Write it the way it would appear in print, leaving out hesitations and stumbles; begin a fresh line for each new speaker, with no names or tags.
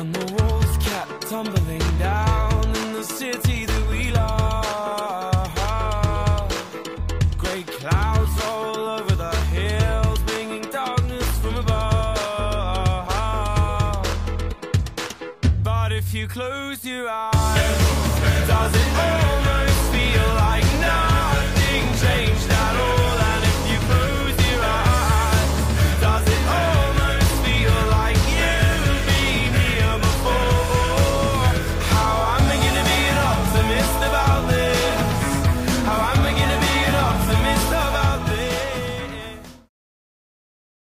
And the walls kept tumbling down in the city that we love. Great clouds all over the hills, bringing darkness from above. But if you close your eyes, does it almost feel like nothing changed at all?